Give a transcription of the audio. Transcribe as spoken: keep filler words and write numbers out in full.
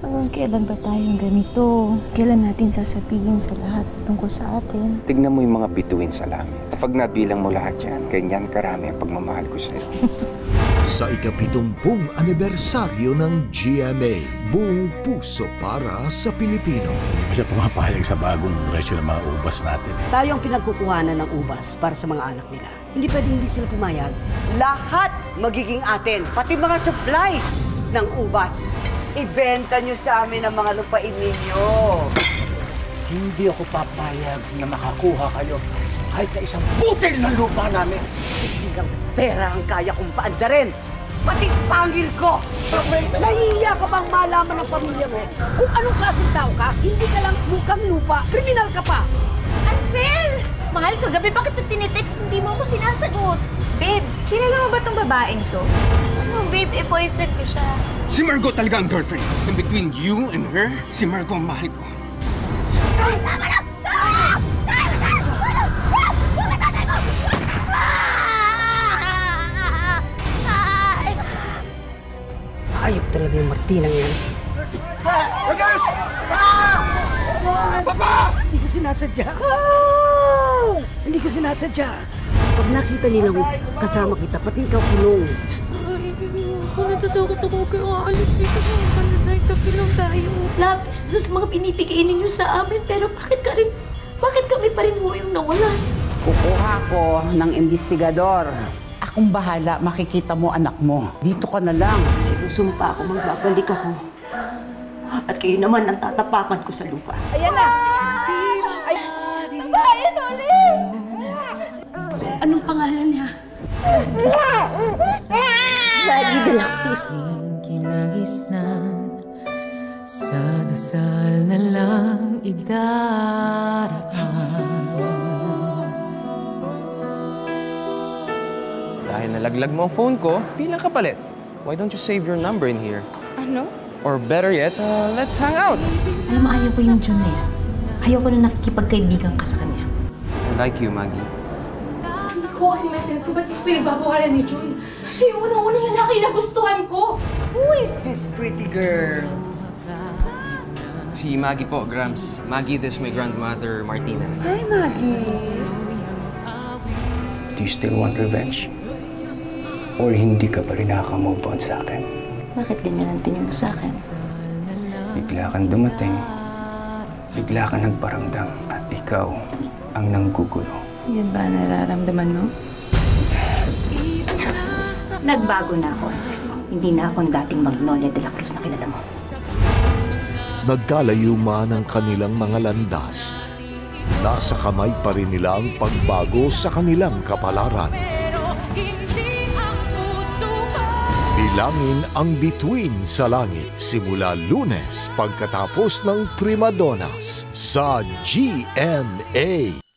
Hanggang kailan ba tayong ganito? Kailan natin sasabihin sa lahat tungkol sa atin? Tignan mo yung mga bituin sa langit. Pag nabilang mo lahat yan, ganyan karami ang pagmamahal ko sa'yo. Sa ikapitumpung anibersaryo ng G M A, buong puso para sa Pilipino. Hindi pa siya pumapayag sa bagong presyo ng mga ubas natin. Tayo ang pinagkukuhanan ng ubas para sa mga anak nila. Hindi pwedeng hindi sila pumayag. Lahat magiging atin, pati mga supplies ng ubas. Ibenta nyo sa amin ang mga lupain ninyo. Hindi ako papayag na makakuha kayo kahit na isang butil ng lupa namin. Hindi lang pera ang kaya kong paandarin. Pati pangil ko! Nahihiya ka bang malaman ng pamilya mo? Kung anong klaseng tao ka, hindi ka lang mukhang lupa, kriminal ka pa! Ansel! Mahal, kagabi bakit na tinitext? Hindi mo ako sinasagot. Babe, kilala mo ba tong babaeng to? Ano, babe, eh, boyfriend ko siya. Si Margot talaga ang girlfriend. And between you and her, si Margot ang mahal ko. Ayop talaga yung Martinang yan. Hindi ko sinasadya. Hindi ko sinasadya. Pag nakita nilang kasama kita, pati ikaw kulong. Ako natatakot ako kaya aalis dito sa mga pananay. Kapi lang tayo. Labis doon sa mga binibigay ninyo sa amin. Pero bakit ka rin, bakit kami pa rin mo yung nawalan? Kukuha ko ng investigador. Akong bahala, makikita mo anak mo. Dito ka na lang. Sinusumpa ako, magbabalik ako. At kayo naman ang tatapakan ko sa lupa. Ayan na! Ay, babayan ulit! Anong pangalan niya? Maggie de la Cruz. Kinagisnan sa dasal na lang idaraan. Dahil nalaglag mo ang phone ko, bilang kapalit. Why don't you save your number in here? Ano? Or better yet, uh, let's hang out. Alam mo, ayaw ko yung Jun na yan. Ayaw ko na nakikipagkaibigan ka sa kanya. I like you, Maggie. Hindi ko kasi maintindihan kung ba't yung pinagbabawalan ni Jun. Siya yung unang-unang lalaki na gustuhan ko. Who is this pretty girl? Si Maggie po, Grams. Maggie, this is my grandmother, Martina. Hi, Maggie. Do you still want revenge? Or hindi ka pa rin nakaka-move on sa akin? Bakit ganyan ang tingin mo sa akin? Bigla kang dumating, bigla kang nagparamdam, at ikaw ang nanggugulo. Yan ba nararamdaman mo? Nagbago na ako, Ansel. Hindi na ako ang dating Magnolia de la Cruz na kilala mo. Nagkalayo man ang kanilang mga landas, nasa kamay pa rin nila ang pagbago sa kanilang kapalaran. Bilangin ang bituin sa langit simula Lunes pagkatapos ng Primadonas sa G M A.